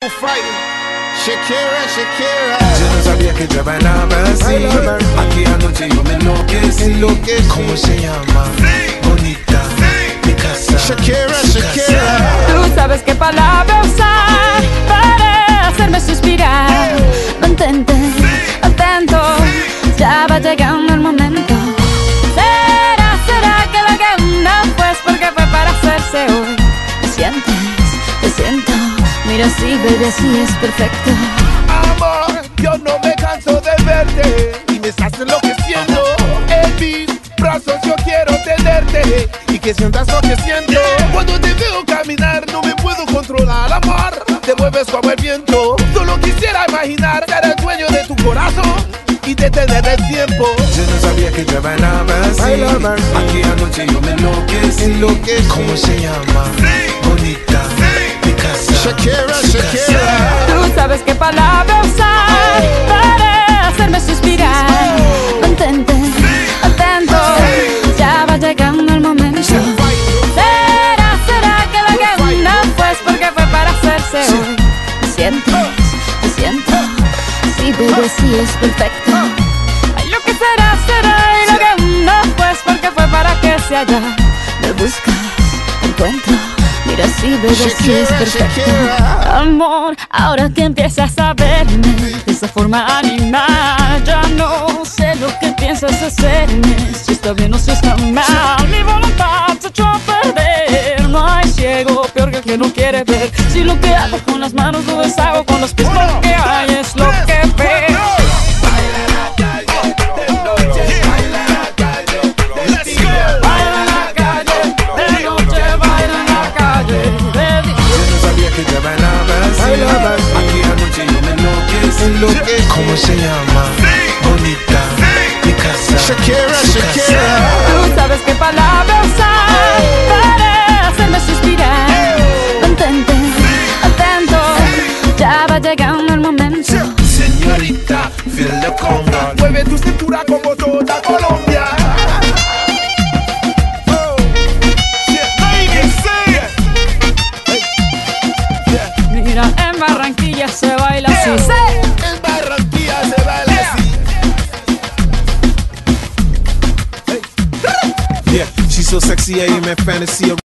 Shakira. Yo no sabía que te bailaba así. Aquí anoche yo me enloquecí. ¿Cómo se llama? Bonita. Mi casa. Shakira. Tú sabes qué palabra usar para hacerme suspirar. Mantente atento, ya va llegando el momento. ¿Será que la gana? Pues porque fue para hacerse hoy. ¿Me sientes? Te siento. Mira así, baby, así es perfecto. Amor, yo no me canso de verte y me estás enloqueciendo. En mis brazos yo quiero tenerte y que sientas lo que siento. Cuando te veo caminar no me puedo controlar, amor. Te mueves como el viento. Solo quisiera imaginar ser el dueño de tu corazón y detener el tiempo. Yo no sabía que te bailaba así. Aquí anoche yo me enloquecí. ¿Cómo se llama? Bonita. Mi casa. Shakira. Tú sabes qué palabra usar para hacerme suspirar. Mantente atento, ya va llegando el momento. ¿Será que la gana? Pues porque fue para hacerse hoy. ¿Me sientes? Te siento. Sí, baby, sí es perfecto. Ay, lo que será y lo que no, pues porque fue para que se haya. Me buscas, encuentro. Mira, sí, baby, sí es perfecto. Amor, ahora que empiezas a verme de esa forma animal, ya no sé lo que piensas hacerme, si está bien o si está mal. Mi voluntad se echó a perder. No hay ciego peor que el que no quiere ver. Si lo que hago con las manos lo deshago con los pies, lo que hay es lo que veo. Aquí anoche yo me enloquecí. ¿Cómo se llama? Bonita. Mi casa. Shakira. Tú sabes qué palabra usar para hacerme suspirar. Mantente atento, ya va llegando el momento. Señorita, feel the conga. Mueve tu cintura como toda Colombia. Mira, en Barranquilla se baila así. En Barranquilla se baila así. Yeah, she's so sexy, I am in fantasy.